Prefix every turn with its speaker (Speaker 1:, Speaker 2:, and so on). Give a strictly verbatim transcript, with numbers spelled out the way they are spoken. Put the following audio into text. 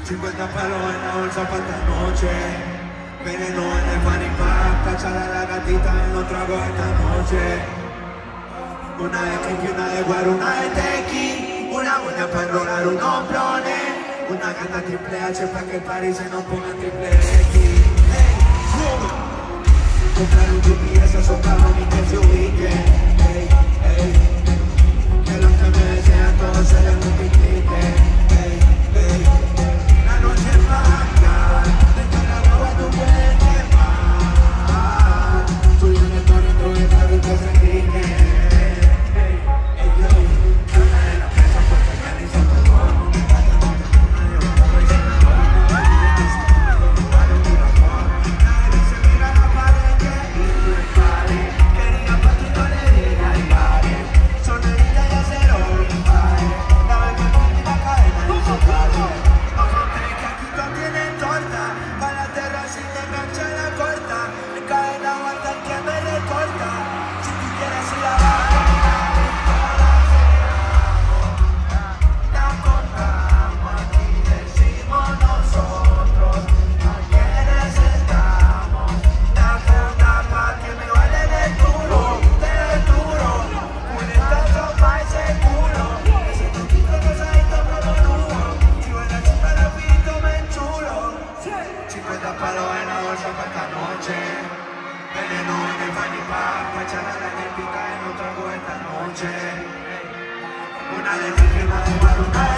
Speaker 1: cincuenta palos en la bolsa para esta noche. Veneno en el fanny pack, cachar a la gatita en los tragos esta noche. Una de Kiki, una de Guaro, una de Tequi, una buena para enrolar unos blones. Una gata triple H para que el party se nos ponga triple X. Hey, comprar un G P S a esos cabrones y que se ubiquen. Hey, hey, que los que me desean todos se les multiplique. Hey, hey, la noche es blanca, dentro de la guagua tú puedes quemar. Soy un actor dentro del carro y que se crique. Hey, hey, yo, habla de la presa porque ya ni se tocó. cincuenta palos en la bolsa para esta noche. Veneno en el fanny pack, cachar a la gatita en los tragos esta noche. Una de Kiki, una de Guaro, una